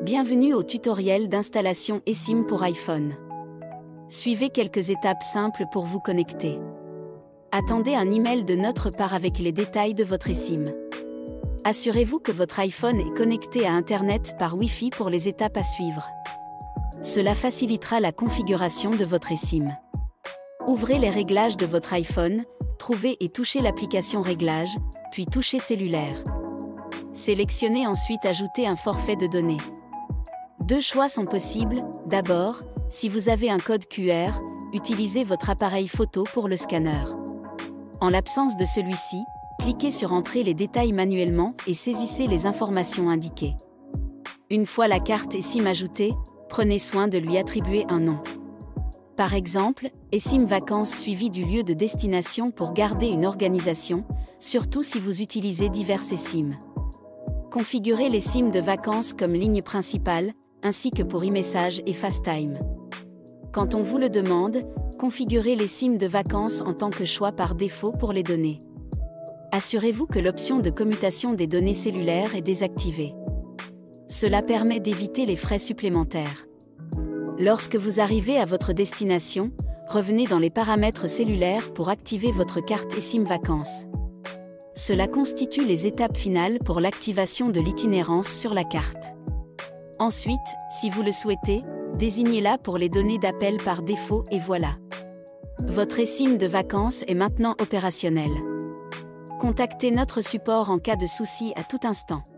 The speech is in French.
Bienvenue au tutoriel d'installation eSIM pour iPhone. Suivez quelques étapes simples pour vous connecter. Attendez un email de notre part avec les détails de votre eSIM. Assurez-vous que votre iPhone est connecté à Internet par Wi-Fi pour les étapes à suivre. Cela facilitera la configuration de votre eSIM. Ouvrez les réglages de votre iPhone, trouvez et touchez l'application Réglages, puis touchez Cellulaire. Sélectionnez ensuite Ajouter un forfait de données. Deux choix sont possibles. D'abord, si vous avez un code QR, utilisez votre appareil photo pour le scanner. En l'absence de celui-ci, cliquez sur Entrer les détails manuellement et saisissez les informations indiquées. Une fois la carte eSIM ajoutée, prenez soin de lui attribuer un nom. Par exemple, eSIM Vacances suivi du lieu de destination pour garder une organisation, surtout si vous utilisez divers eSIM. Configurez les SIM de vacances comme ligne principale, ainsi que pour e-message et FaceTime. Quand on vous le demande, configurez les SIM de vacances en tant que choix par défaut pour les données. Assurez-vous que l'option de commutation des données cellulaires est désactivée. Cela permet d'éviter les frais supplémentaires. Lorsque vous arrivez à votre destination, revenez dans les paramètres cellulaires pour activer votre carte eSIM Vacances. Cela constitue les étapes finales pour l'activation de l'itinérance sur la carte. Ensuite, si vous le souhaitez, désignez-la pour les données d'appel par défaut et voilà. Votre eSIM de vacances est maintenant opérationnel. Contactez notre support en cas de souci à tout instant.